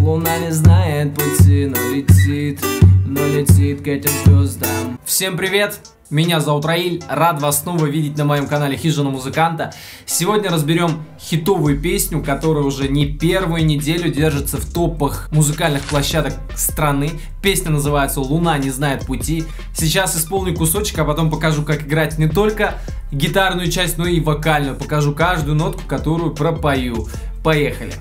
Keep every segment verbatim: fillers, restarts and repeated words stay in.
Луна не знает пути, но летит, но летит к этим звездам. Всем привет! Меня зовут Раиль, рад вас снова видеть на моем канале Хижина Музыканта. Сегодня разберем хитовую песню, которая уже не первую неделю держится в топах музыкальных площадок страны. Песня называется «Луна не знает пути». Сейчас исполню кусочек, а потом покажу, как играть не только гитарную часть, но и вокальную. Покажу каждую нотку, которую пропою. Поехали!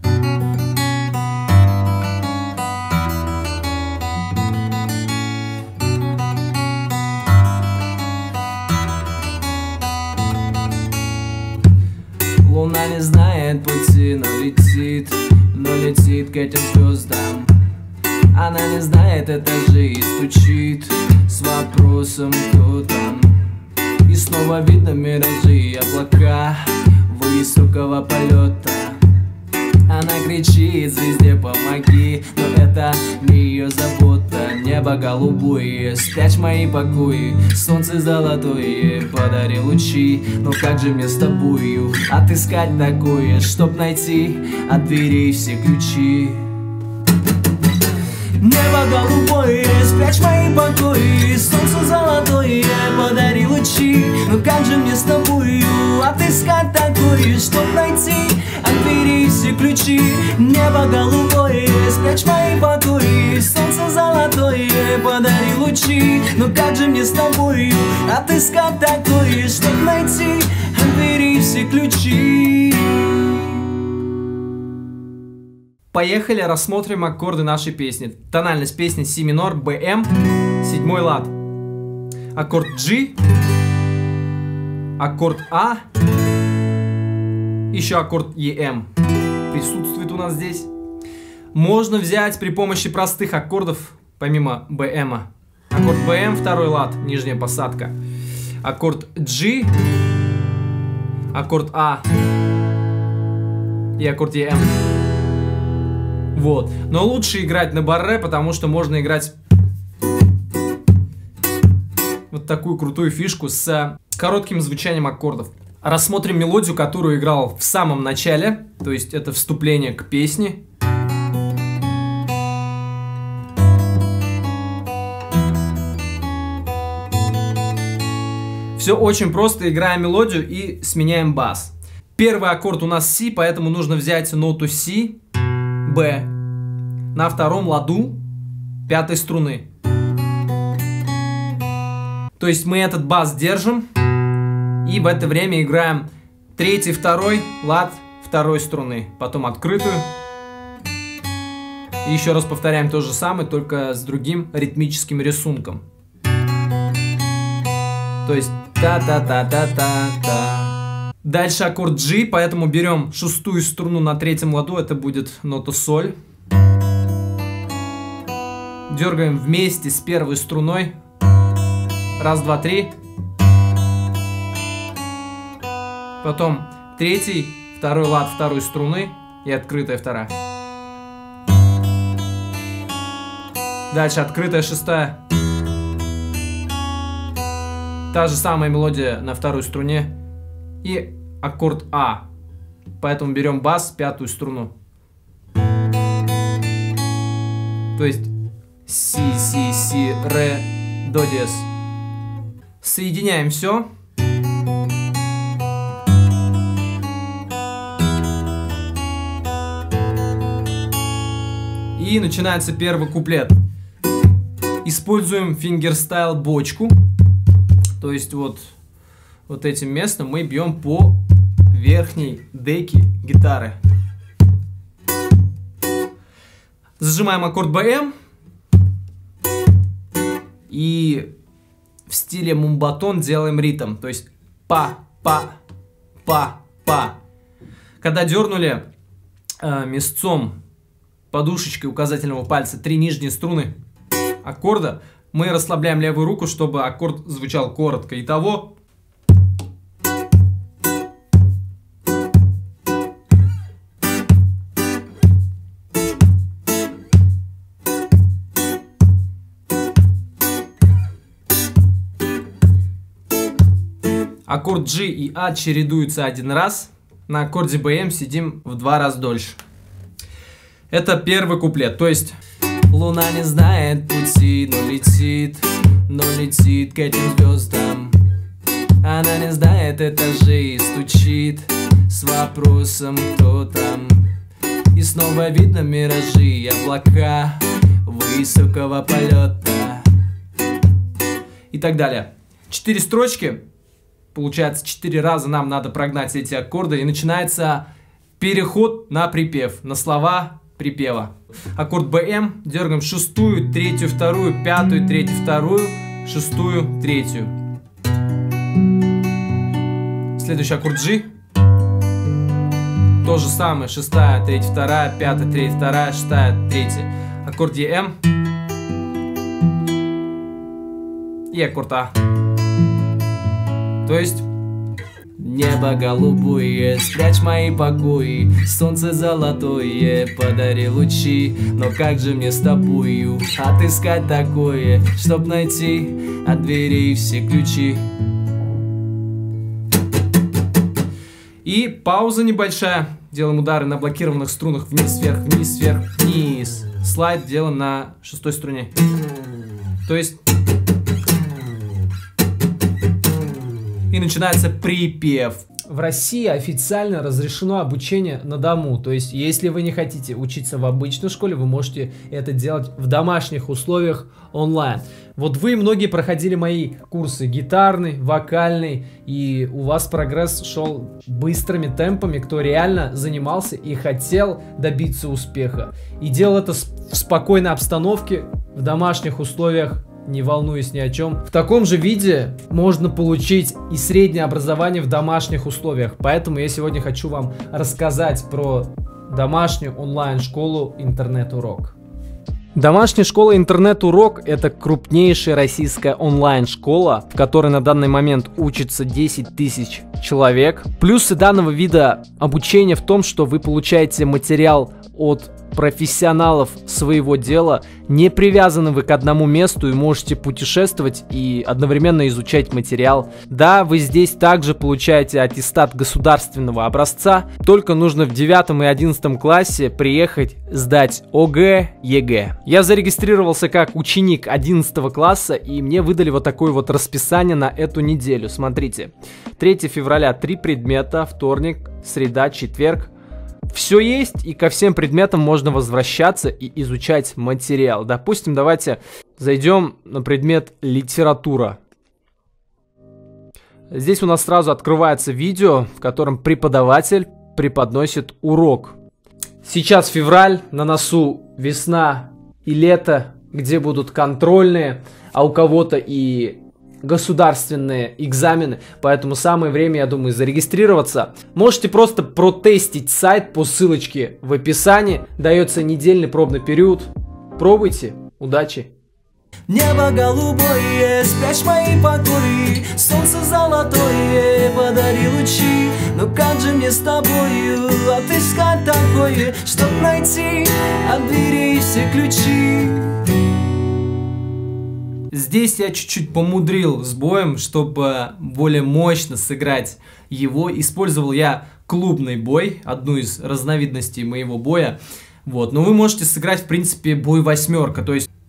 Луна не знает пути, но летит, но летит к этим звездам. Она не знает этажей и стучит с вопросом, кто там. И снова видно миражи и облака высокого полета. Она кричит звезде помоги, но это не ее забота. Небо голубое, спрячь мои покои, солнце золотое, подари лучи. Но как же мне с тобою отыскать такое, чтоб найти от дверей все ключи? Небо голубое, спрячь мои покои, солнце золотое, подари лучи. Но как же мне с тобою отыскать такое, чтоб найти от дверей все ключи? Небо голубое, спрячь мои покои, солнце золотое, подари лучи. Но как же мне с тобою отыскать такое, чтоб найти от дверей все ключи? Поехали, рассмотрим аккорды нашей песни. Тональность песни си минор, бэ-эм, седьмой лад. Аккорд G, аккорд А, еще аккорд е-эм присутствует у нас здесь. Можно взять при помощи простых аккордов, помимо бэ-эма. Аккорд бэ-эм, второй лад, нижняя посадка. Аккорд G, аккорд А и аккорд е-эм. Вот. Но лучше играть на барре, потому что можно играть вот такую крутую фишку с коротким звучанием аккордов. Рассмотрим мелодию, которую играл в самом начале, то есть это вступление к песне. Все очень просто, играем мелодию и сменяем бас. Первый аккорд у нас си, поэтому нужно взять ноту си, Б на втором ладу пятой струны. То есть мы этот бас держим и в это время играем третий, второй лад второй струны, потом открытую. И еще раз повторяем то же самое, только с другим ритмическим рисунком. То есть та-та-та-та-та-та. Дальше аккорд G, поэтому берем шестую струну на третьем ладу, это будет нота соль. Дергаем вместе с первой струной. Раз, два, три. Потом третий, второй лад второй струны и открытая вторая. Дальше открытая шестая. Та же самая мелодия на второй струне. И аккорд А. Поэтому берем бас, пятую струну. То есть си, си, си, ре, до диез. Соединяем все. И начинается первый куплет. Используем фингерстайл бочку. То есть вот Вот этим местом мы бьем по верхней деке гитары. Зажимаем аккорд бэ-эм. И в стиле мумбатон делаем ритм. То есть па, па, па, па. Когда дернули э, мясцом, подушечкой указательного пальца три нижние струны аккорда, мы расслабляем левую руку, чтобы аккорд звучал коротко. Итого. Аккорд G и А чередуются один раз. На аккорде бэ-эм сидим в два раза дольше. Это первый куплет, то есть... Луна не знает пути, но летит, но летит к этим звездам. Она не знает этажей и стучит с вопросом, кто там. И снова видно миражи и облака высокого полета. И так далее. Четыре строчки, получается, четыре раза нам надо прогнать эти аккорды, и начинается переход на припев, на слова припева. Аккорд БМ, дергаем шестую, третью, вторую, пятую, третью, вторую, шестую, третью. Следующий аккорд G. То же самое, шестая, третья, вторая, пятая, третья, вторая, шестая, третья. Аккорд ЕМ. И аккорд А. То есть... Небо голубое, спрячь мои покои, солнце золотое, подари лучи. Но как же мне с тобою отыскать такое, чтоб найти от дверей все ключи? И пауза небольшая. Делаем удары на блокированных струнах вниз, вверх, вниз, вверх, вниз. Слайд делаем на шестой струне. То есть... И начинается припев. В России официально разрешено обучение на дому. То есть, если вы не хотите учиться в обычной школе, вы можете это делать в домашних условиях онлайн. Вот вы многие проходили мои курсы гитарный, вокальный, и у вас прогресс шел быстрыми темпами, кто реально занимался и хотел добиться успеха. И делал это в спокойной обстановке, в домашних условиях, не волнуясь ни о чем. В таком же виде можно получить и среднее образование в домашних условиях. Поэтому я сегодня хочу вам рассказать про домашнюю онлайн-школу «Интернет-урок». Домашняя школа «Интернет-урок» — это крупнейшая российская онлайн-школа, в которой на данный момент учатся десять тысяч человек. Плюсы данного вида обучения в том, что вы получаете материал от профессионалов своего дела, не привязаны вы к одному месту и можете путешествовать и одновременно изучать материал. Да, вы здесь также получаете аттестат государственного образца, только нужно в девятом и одиннадцатом классе приехать сдать ОГЭ, ЕГЭ. Я зарегистрировался как ученик одиннадцатого класса, и мне выдали вот такое вот расписание на эту неделю. Смотрите, третьего февраля три предмета, вторник, среда, четверг. Все есть, и ко всем предметам можно возвращаться и изучать материал. Допустим, давайте зайдем на предмет литература. Здесь у нас сразу открывается видео, в котором преподаватель преподносит урок. Сейчас февраль, на носу весна и лето, где будут контрольные, а у кого-то и государственные экзамены, поэтому самое время, я думаю, зарегистрироваться. Можете просто протестить сайт по ссылочке в описании, дается недельный пробный период. Пробуйте, удачи! Небо голубое, спрячь мои покои, солнце золотое, подари лучи. Но как же мне с тобою отыскать такое, чтоб найти от дверей все ключи? Здесь я чуть-чуть помудрил с боем, чтобы более мощно сыграть его. Использовал я клубный бой, одну из разновидностей моего боя. Вот, но вы можете сыграть, в принципе, бой восьмерка, то есть...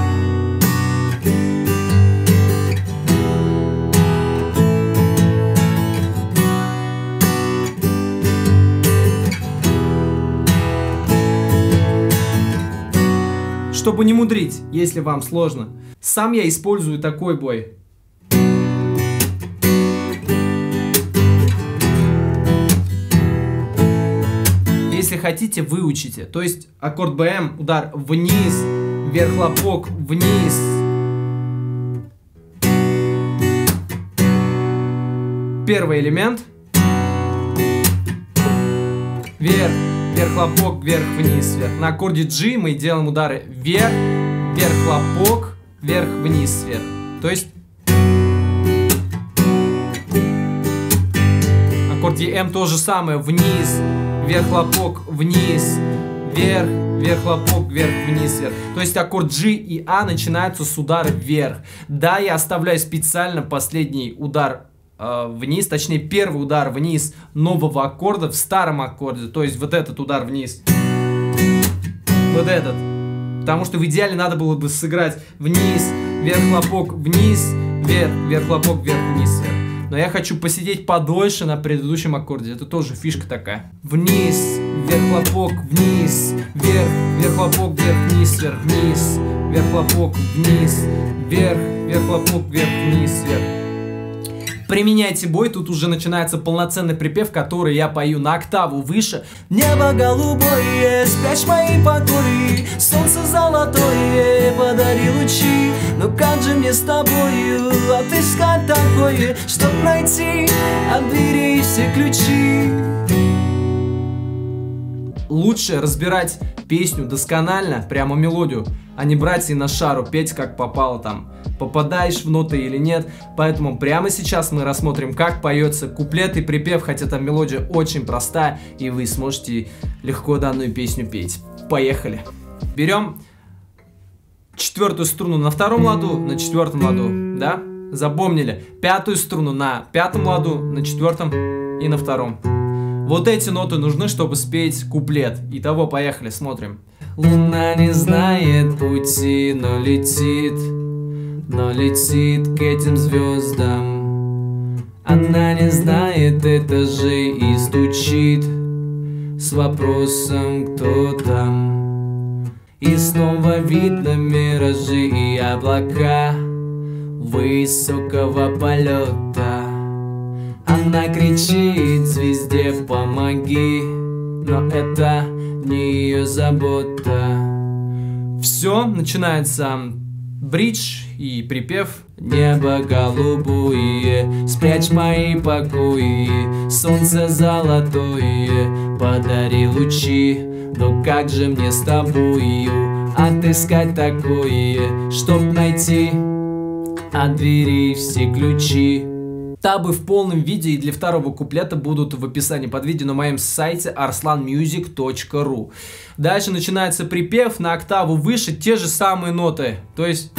Чтобы не мудрить, если вам сложно. Сам я использую такой бой. Если хотите, выучите. То есть аккорд БМ, удар вниз, вверх хлопок, вниз. Первый элемент. Вверх. Вверх, хлопок, вверх, вниз, вверх. На аккорде G мы делаем удары вверх, вверх, хлопок, вверх, вниз, вверх. То есть аккорд ЕМ то же самое. Вниз, вверх, хлопок, вниз, вверх, вверх, хлопок, вверх, вниз, вверх. То есть аккорд G и А начинаются с удара вверх. Да, я оставляю специально последний удар вниз, точнее первый удар вниз нового аккорда в старом аккорде, то есть вот этот удар вниз. вот этот. Потому что в идеале надо было бы сыграть вниз, вверх, хлопок, вниз, вверх, вверх, хлопок, вверх, вниз, вверх. Но я хочу посидеть подольше на предыдущем аккорде. Это тоже фишка такая. Вниз, вверх, хлопок, вниз, вверх, вверх, хлопок, вверх, вниз, вверх, вниз, вверх, хлопок, вниз, вверх, вверх, хлопок, вверх, вниз, вверх. Применяйте бой, тут уже начинается полноценный припев, который я пою на октаву выше. Небо голубое, спрячь мои покои, солнце золотое, подари лучи. Но как же мне с тобою отыскать такое, чтоб найти от двери все ключи? Лучше разбирать песню досконально, прямо мелодию, а не брать и на шару петь как попало там. Попадаешь в ноты или нет. Поэтому прямо сейчас мы рассмотрим, как поется куплет и припев, хотя там мелодия очень простая, и вы сможете легко данную песню петь. Поехали! Берем четвертую струну на втором ладу, на четвертом ладу, да? Запомнили? Пятую струну на пятом ладу, на четвертом и на втором. Вот эти ноты нужны, чтобы спеть куплет. Итого, поехали, смотрим. Луна не знает пути, но летит, но летит к этим звездам. Она не знает этажей и стучит с вопросом, кто там. И снова видно миражи и облака высокого полета. Она кричит звезде помоги, но это не ее забота. Все, начинается бридж и припев. Небо голубое, спрячь мои покои, солнце золотое, подари лучи. Но как же мне с тобою отыскать такое, чтоб найти от двери все ключи? Табы в полном виде и для второго куплета будут в описании под видео на моем сайте арслан мьюзик точка ру. Дальше начинается припев на октаву выше, те же самые ноты. То есть...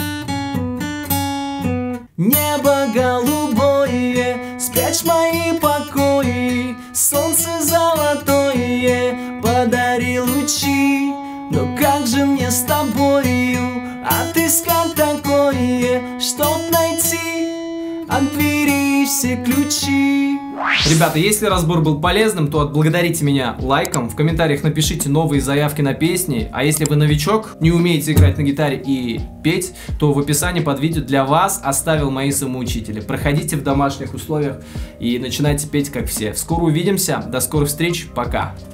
Небо голубое, спрячь мои покои, солнце золотое, подари лучи. Но как же мне с тобою отыскать такое, чтоб найти от двери все ключи? Ребята, если разбор был полезным, то отблагодарите меня лайком, в комментариях напишите новые заявки на песни, а если вы новичок, не умеете играть на гитаре и петь, то в описании под видео для вас оставил мои самоучители. Проходите в домашних условиях и начинайте петь как все. Скоро увидимся, до скорых встреч, пока!